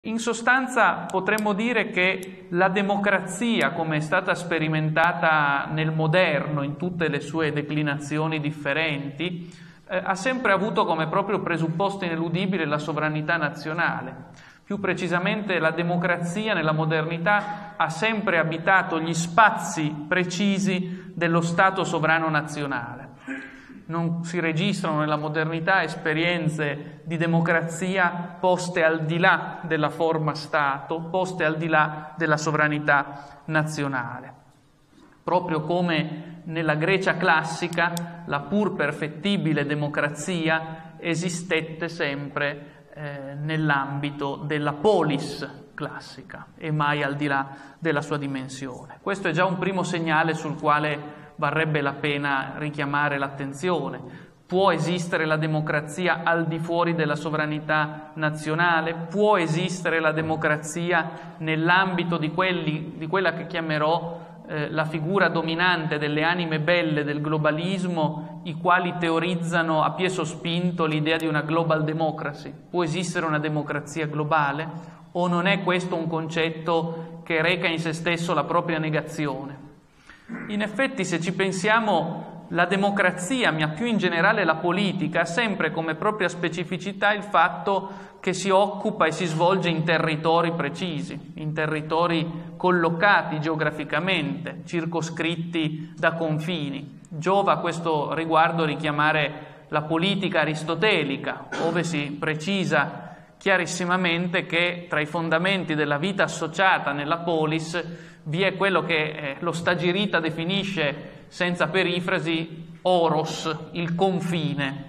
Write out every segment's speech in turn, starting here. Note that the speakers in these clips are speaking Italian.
In sostanza potremmo dire che la democrazia, come è stata sperimentata nel moderno in tutte le sue declinazioni differenti, ha sempre avuto come proprio presupposto ineludibile la sovranità nazionale. Più precisamente la democrazia nella modernità ha sempre abitato gli spazi precisi dello Stato sovrano nazionale. Non si registrano nella modernità esperienze di democrazia poste al di là della forma Stato, poste al di là della sovranità nazionale. Proprio come nella Grecia classica la pur perfettibile democrazia esistette sempre nell'ambito della polis classica e mai al di là della sua dimensione. Questo è già un primo segnale sul quale varrebbe la pena richiamare l'attenzione. Può esistere la democrazia al di fuori della sovranità nazionale? Può esistere la democrazia nell'ambito di quella che chiamerò la figura dominante delle anime belle del globalismo, i quali teorizzano a piè sospinto l'idea di una global democracy? Può esistere una democrazia globale? O non è questo un concetto che reca in se stesso la propria negazione? In effetti, se ci pensiamo, la democrazia, ma più in generale la politica, ha sempre come propria specificità il fatto che si occupa e si svolge in territori precisi, in territori collocati geograficamente, circoscritti da confini. Giova a questo riguardo richiamare la politica aristotelica, dove si precisa chiarissimamente che tra i fondamenti della vita associata nella polis vi è quello che lo Stagirita definisce senza perifrasi oros, il confine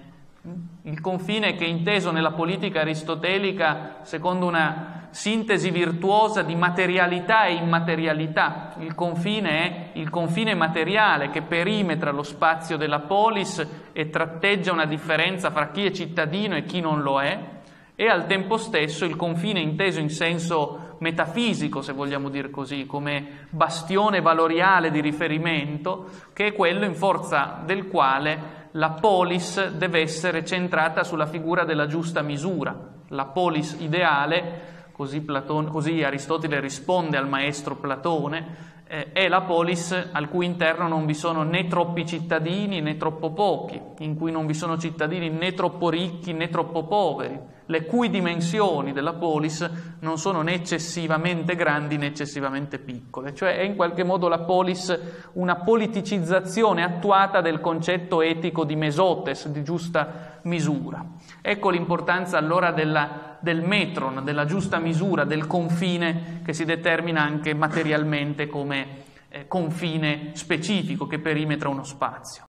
che è inteso nella politica aristotelica secondo una sintesi virtuosa di materialità e immaterialità. Il confine è il confine materiale che perimetra lo spazio della polis e tratteggia una differenza fra chi è cittadino e chi non lo è, e al tempo stesso il confine inteso in senso metafisico, se vogliamo dire così, come bastione valoriale di riferimento, che è quello in forza del quale la polis deve essere centrata sulla figura della giusta misura. La polis ideale, così Aristotele risponde al maestro Platone, è la polis al cui interno non vi sono né troppi cittadini né troppo pochi, in cui non vi sono cittadini né troppo ricchi né troppo poveri, le cui dimensioni della polis non sono né eccessivamente grandi né eccessivamente piccole. Cioè è in qualche modo la polis una politicizzazione attuata del concetto etico di mesotes, di giusta misura. Ecco l'importanza allora del metron, della giusta misura, del confine che si determina anche materialmente come confine specifico che perimetra uno spazio.